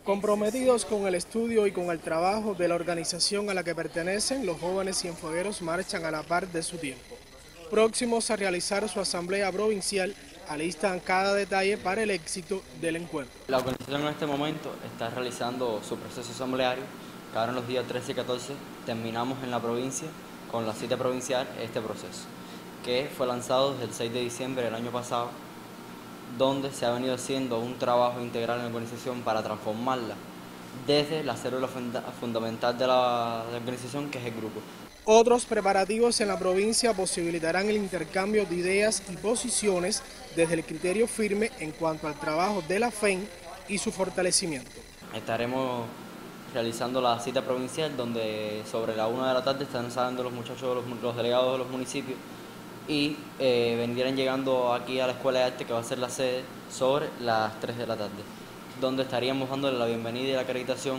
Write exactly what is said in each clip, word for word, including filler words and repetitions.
Comprometidos con el estudio y con el trabajo de la organización a la que pertenecen, los jóvenes cienfuegueros marchan a la par de su tiempo. Próximos a realizar su asamblea provincial, alistan cada detalle para el éxito del encuentro. La organización en este momento está realizando su proceso asambleario, que ahora en los días trece y catorce terminamos en la provincia con la cita provincial este proceso, que fue lanzado desde el seis de diciembre del año pasado, donde se ha venido haciendo un trabajo integral en la organización para transformarla desde la célula funda fundamental de la, de la organización, que es el grupo. Otros preparativos en la provincia posibilitarán el intercambio de ideas y posiciones desde el criterio firme en cuanto al trabajo de la F E N y su fortalecimiento. Estaremos realizando la cita provincial, donde sobre la una de la tarde están saliendo los muchachos, los, los delegados de los municipios, y eh, vendrían llegando aquí a la Escuela de Arte, que va a ser la sede, sobre las tres de la tarde, donde estaríamos dándole la bienvenida y la acreditación,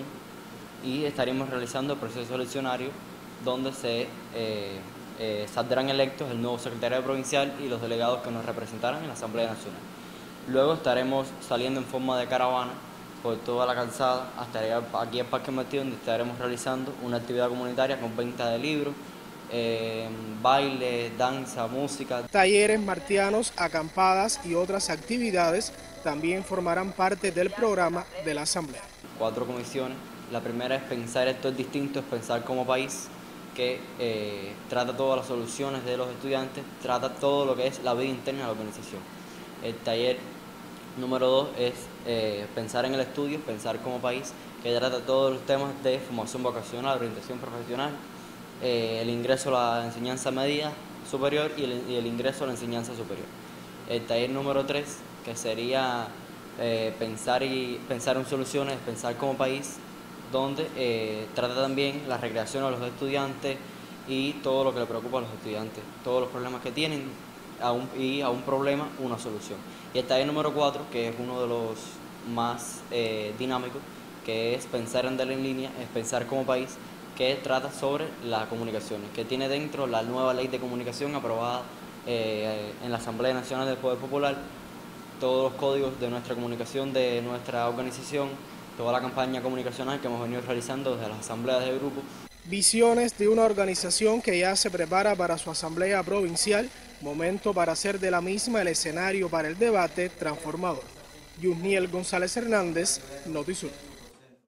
y estaríamos realizando el proceso eleccionario, donde se eh, eh, saldrán electos el nuevo secretario provincial y los delegados que nos representarán en la Asamblea Nacional. Luego estaremos saliendo en forma de caravana por toda la calzada hasta llegar aquí al Parque Martí, donde estaremos realizando una actividad comunitaria con venta de libros, Eh, baile, danza, música. Talleres martianos, acampadas y otras actividades también formarán parte del programa de la Asamblea. Cuatro comisiones. La primera es pensar esto es distinto, es pensar como país, que eh, trata todas las soluciones de los estudiantes, trata todo lo que es la vida interna de la organización. El taller número dos es eh, pensar en el estudio, pensar como país, que trata todos los temas de formación vocacional, orientación profesional, Eh, el ingreso a la enseñanza media superior y el, y el ingreso a la enseñanza superior. El taller número tres, que sería eh, pensar, y, pensar en soluciones, pensar como país, donde eh, trata también la recreación a los estudiantes y todo lo que le preocupa a los estudiantes, todos los problemas que tienen, a un, y a un problema una solución. Y el taller número cuatro, que es uno de los más eh, dinámicos, que es pensar en andar en línea, es pensar como país, que trata sobre las comunicaciones, que tiene dentro la nueva ley de comunicación aprobada eh, en la Asamblea Nacional del Poder Popular, todos los códigos de nuestra comunicación, de nuestra organización, toda la campaña comunicacional que hemos venido realizando desde las asambleas de grupo. Visiones de una organización que ya se prepara para su asamblea provincial, momento para hacer de la misma el escenario para el debate transformador. Yusniel González Hernández, Notisur.